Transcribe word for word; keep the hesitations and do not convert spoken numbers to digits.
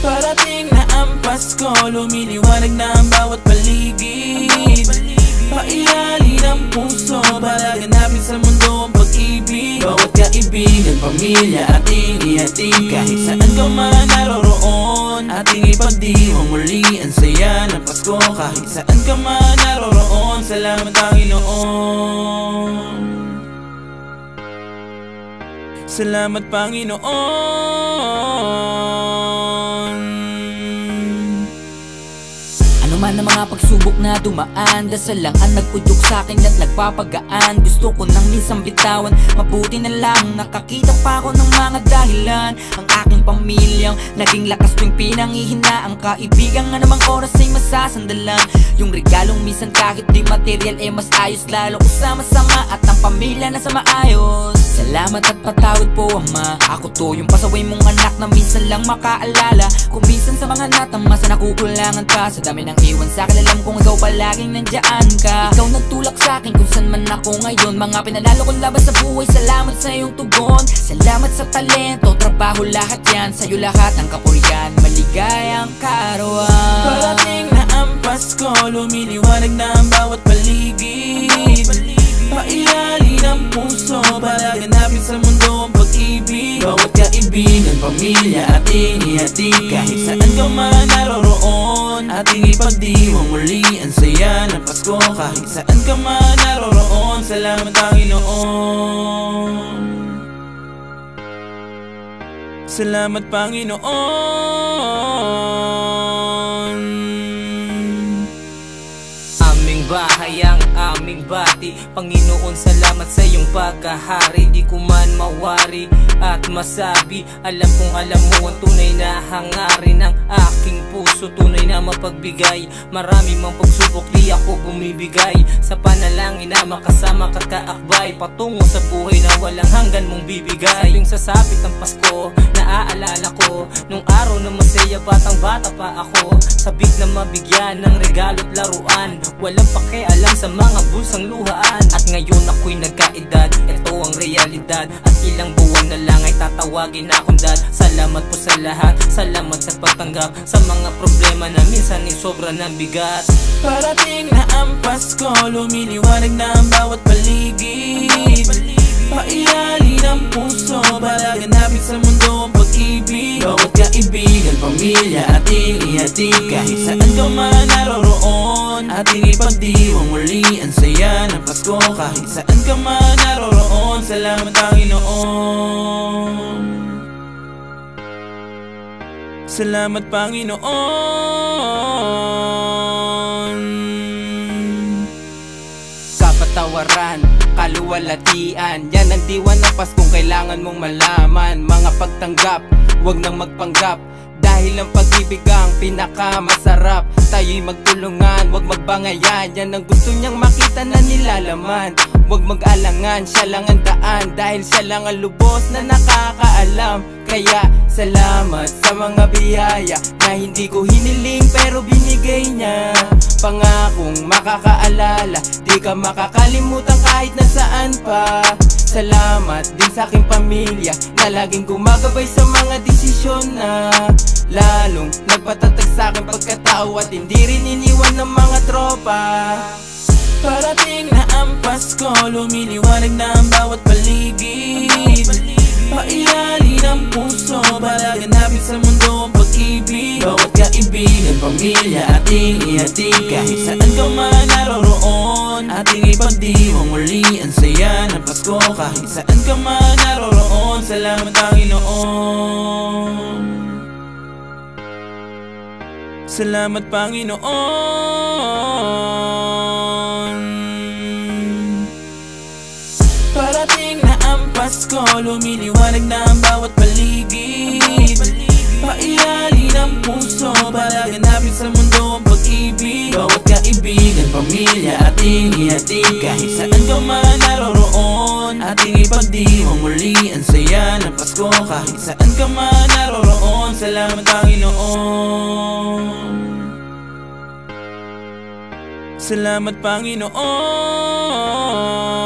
Parating na ang Pasko, lumiliwanag na ang bawat paligid. Pairali ng puso para ganapin sa mundo ang pag-ibig. Bawat kaibigan, pamilya ating ihatid. Kahit saan ka man naroroon, ating ipagdiwang muli ang saya ng Pasko. Kahit saan ka man naroroon, salamat Panginoon. Salamat Panginoon. Ano man ang mga pagsubok na dumaan, dasal lang ang nag-udyok sa'kin at nagpapagaan. Gusto ko nang minsan bitawan, mabuti na lang nakakita pa ako ng mga dahilan. Ang aking pamilyang naging lakas tuwing pinangihina. Ang kaibigan nga namang oras ay masasandalan. Yung regalong minsan kahit di material eh mas ayos, lalo usama-sama at ang pamilya na sa maayos. Salamat at patawad po Ama, ako to yung pasaway mong anak na minsan lang makaalala. Kung minsan sa mga natama sa nakukulangan pa, sa dami ng iwan sa'kin alam kong ikaw palaging nandyan ka. Ikaw nagtulak sa'kin kung saan man ako ngayon. Mga pinanalo kong laban sa buhay, salamat sa iyong tugon. Salamat sa talento, trabaho, lahat yan. Sa'yo lahat ang kapurihan, maligayang kaarawan. Parating na ang Pasko, lumiliwanag na ang bawat paligid. Pairali ng puso para ganapin sa mundo ang pag-ibig. Bawat kaibigan, pamilya ating ihatid. Kahit saan ka man naroroon, ating ipagdiwang muli ang saya ng Pasko. Kahit saan ka man naroroon, salamat Panginoon. Salamat Panginoon. Aming bahay ang aming bati, Panginoon salamat sa iyong pagkahari. Di ko man mawari at masabi, alam kong alam mo ang tunay na hangarin ng aking puso, tunay na mapagbigay. Marami mang pagsubok di ako bumibigay, sa panalangin na makasama ka kaakbay, patungo sa buhay na walang hanggan mong bibigay. Sabing sasapit ang Pasko, naaalala ko nung araw na masaya, batang bata pa ako, sabik na mabigyan ng regalo't laruan. Walang pakialam sa mga bulsang luhaan. At ngayon ako'y nagkaedad, ito ang realidad. At ilang buwan na lang ay tatawagin akong dad. Salamat po sa lahat, salamat sa pagtanggap sa mga problema na minsan ay sobra ng bigat. Parating na ang Pasko, lumiliwanag na ang bawat paligid. Pairali ng puso para ganapin sa mundo ang pag-ibig. Bawat kaibigan, pamilya ating ihatid. Kahit saan ka man naroroon, ating ipagdiwang muli ang saya ng Pasko. Kahit saan ka man naroroon, salamat Panginoon. Salamat Panginoon. Kapatawaran, kaluwalhatian, yan ang diwa ng Paskong kailangan mong malaman. Mga pagtanggap, huwag nang magpanggap, dahil ang pag-ibig ang pinakamasarap. Tayo'y magtulungan, huwag magbangayan, yan ang gusto niyang makita na nilalaman. Huwag mag-alangan, siya lang ang daan, dahil siya lang ang lubos na nakakaalam. Kaya salamat sa mga biyaya na hindi ko hiniling pero binigay niya. Pangakong makakaalala, di ka makakalimutan kahit nasaan pa. Salamat din sa aking pamilya na laging gumagabay sa mga desisyon na lalong nagpatatag sa aking pagkatao at hindi rin iniwan ng mga tropa. Parating na ang Pasko, lumiliwanag na ang bawat paligid. Pairali ng puso para ganapin sa mundo ang pag-ibig. Bawat kaibigan, pamilya ating ihatid. Kahit saan ka man naroroon, ating ipagdiwang muli ang saya ng Pasko. Kahit saan ka man naroroon, salamat Panginoon. Salamat Panginoon. Parating na ang Pasko, lumiliwanag na ang bawat paligid. Pairali ng puso para ganapin sa mundo ang pag-ibig. Bawat kaibigan, pamilya ating ihatid. Kahit saan ka man naroroon, ating ipagdiwang muli ang saya ng Pasko. Kahit saan ka man naroroon, salamat Panginoon. Salamat Panginoon.